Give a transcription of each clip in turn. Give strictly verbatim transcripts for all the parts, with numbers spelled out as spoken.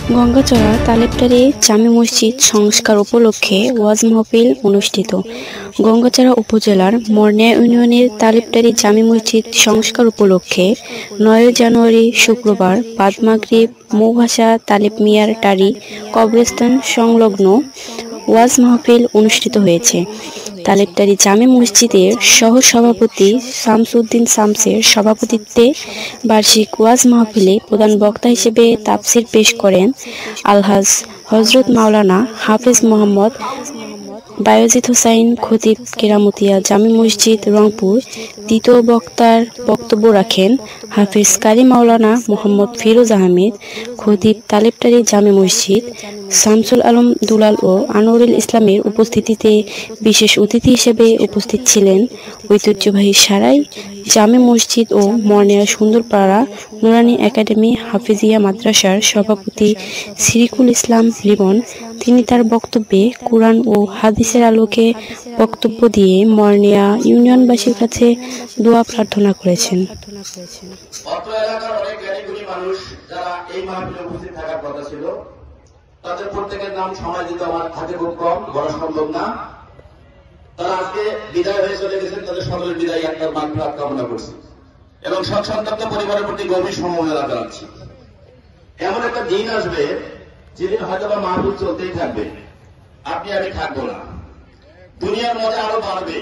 গঙ্গাচড়া তালেবটারি জামে মসজিদ সংস্কার উপলক্ষে ওয়াজ মাহফিল অনুষ্ঠিত। গঙ্গাচড়া উপজেলার মর্নিয়া ইউনিয়নের তালেবটারি জামে মসজিদ সংস্কার উপলক্ষে নয় জানুয়ারি শুক্রবার বাদ মাগরিব মৌভাষা তালেব মিয়ার টারি কবরস্থান সংলগ্ন ওয়াজ মাহফিল অনুষ্ঠিত হয়েছে। তালেবটারি জামে মসজিদের সহ সভাপতি শামসুদ্দিন শামসের সভাপতিত্বে বার্ষিক ওয়াজ মাহফিলে প্রধান বক্তা হিসেবে তাফসির পেশ করেন আলহাজ হজরত মাওলানা হাফেজ মোহাম্মদ বায়েজিদ হোসাইন খতিব কেরামতিয়া জামে মসজিদ রংপুর। দ্বিতীয় বক্তার বক্তব্য রাখেন হাফেজ কারি মাওলানা মোহাম্মদ ফিরোজ আহমেদ খতিব তালেবটারি জামে মসজিদ। শামসুল আলম দুলাল ও আনোয়ারুল ইসলামের উপস্থিতিতে বিশেষ অতিথি হিসেবে উপস্থিত ছিলেন ঐতিহ্যবাহী সারাই জামে মসজিদ ও মর্নিয়া সুন্দরপাড়া নুরানি একাডেমি হাফিজিয়া মাদ্রাসার সভাপতি সিরিকুল ইসলাম লিমন। তিনি তার বক্তব্যে কোরআন ও হাদিসের আলোকে বক্তব্য দিয়ে মর্নিয়া ইউনিয়নবাসীর কাছে দোয়া প্রার্থনা করেছেন। তাদের প্রত্যেকের নাম সময় দিতে আমার হাতে খুব কম, বলা সম্ভব না। তারা আজকে বিদায় হয়ে চলে গেছেন, তাদের সকলের বিদায় একবার মাগফিরাত কামনা করছি এবং সব সন্তপ্ত পরিবারের প্রতি গভীর সমবেদনা জানাচ্ছি। এমন একটা দিন আসবে যেদিন হয়তো বা মাহফিল চলতেই থাকবে, আপনি আমি থাকবো না, দুনিয়ার মজা আরো বাড়বে,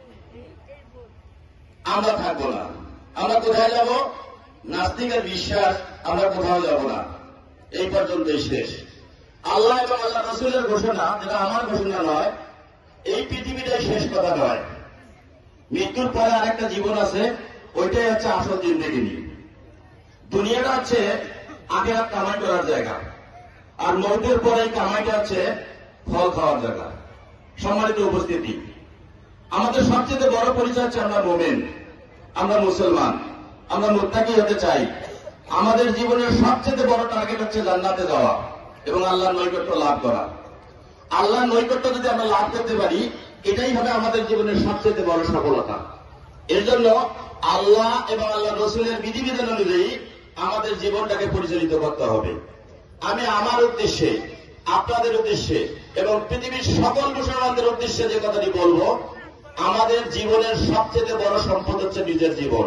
আমরা থাকবো না। আমরা কোথায় যাব? নাস্তিকের বিশ্বাস, আমরা কোথাও যাব না, এই পর্যন্তই শেষ। আল্লাহ এবং আল্লাহ রাসূলের ঘোষণা, যেটা আমার ঘোষণা নয়, এই পৃথিবীটাই শেষ কথা নয়, মৃত্যুর পরে আরেকটা জীবন আছে, ওইটাই হচ্ছে আসল জিন্দেগি। দুনিয়াটা হচ্ছে আখিরাত কামাই করার জায়গা, আর মৌতের পরে কামাইটা হচ্ছে ফল খাওয়ার জায়গা। সম্মানিত উপস্থিতি, আমাদের সবচেয়ে বড় পরিচয় হচ্ছে আমরা মুমিন, আমরা মুসলমান, আমরা মুত্তাকি হতে চাই। আমাদের জীবনের সবচেয়ে বড় টার্গেট হচ্ছে জান্নাতে যাওয়া এবং আল্লাহর নৈকট্য লাভ করা। আল্লাহর নৈকট্য যদি আমরা লাভ করতে পারি, এটাই হবে আমাদের জীবনের সবচেয়ে বড় সফলতা। এর জন্য আল্লাহ এবং আল্লাহ রসুলের বিধিবিধান অনুযায়ী আমাদের জীবনটাকে পরিচালিত করতে হবে। আমি আমার উদ্দেশ্যে, আপনাদের উদ্দেশ্যে এবং পৃথিবীর সকল মুসলমানদের উদ্দেশ্যে যে কথাটি বলবো, আমাদের জীবনের সবচেয়ে বড় সম্পদ হচ্ছে নিজের জীবন।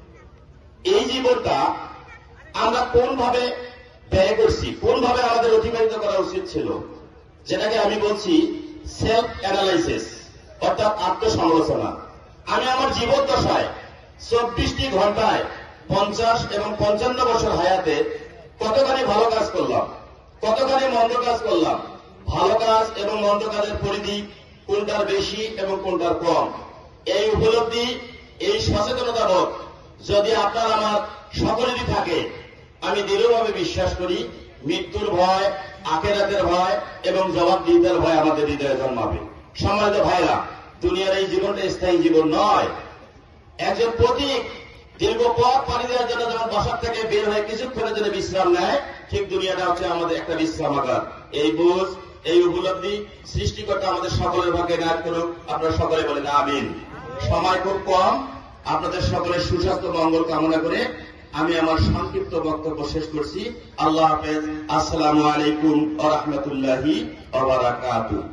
এই জীবনটা আমরা কোনভাবে ব্যয় করছি, কোনভাবে আমাদের অতিবাহিত করা উচিত ছিল, যেটাকে আমি বলছি সেলফ অ্যানালাইসিস, অর্থাৎ আত্মসমালোচনা। আমি আমার জীবদ্দশায় চব্বিশটি ঘন্টায় পঞ্চাশ এবং পঞ্চান্ন বছর হায়াতে কতখানি ভালো কাজ করলাম, কতখানি মন্দ কাজ করলাম, ভালো কাজ এবং মন্দ কাজের পরিধি কোনটার বেশি এবং কোনটার কম, এই উপলব্ধি, এই সচেতনতা বোধ যদি আপনার আমার সকলেরই থাকে, আমি দৃঢ়ভাবে বিশ্বাস করি মৃত্যুর ভয়, আখিরাতের ভয় এবং জবাবদিহিতার ভয় আমাদের হৃদয়ে জন্মাবে। সম্মানিত ভাইরা, দুনিয়ার এই জীবনটা স্থায়ী জীবন নয়। একজন পথিক দীর্ঘ পথ পাড়ি দেওয়ার জন্য যখন বাসার থেকে বের হয়ে কিছুক্ষণের জন্য বিশ্রাম নেয়, ঠিক দুনিয়াটা হচ্ছে আমাদের একটা বিশ্রামাগার। এই বুঝ, এই উপলব্ধি সৃষ্টিকর্তা আমাদের সকলের ভাগ্যে নায়ক করুক। আপনারা সকলে বলেন আমিন। সময় খুব কম, আপনাদের সকলের সুস্বাস্থ্য মঙ্গল কামনা করে আমি আমার সংক্ষিপ্ত বক্তব্য শেষ করছি। আল্লাহ হাফেজ। আসসালামু আলাইকুম ওয়া রাহমাতুল্লাহি ওয়া বারাকাতুহু।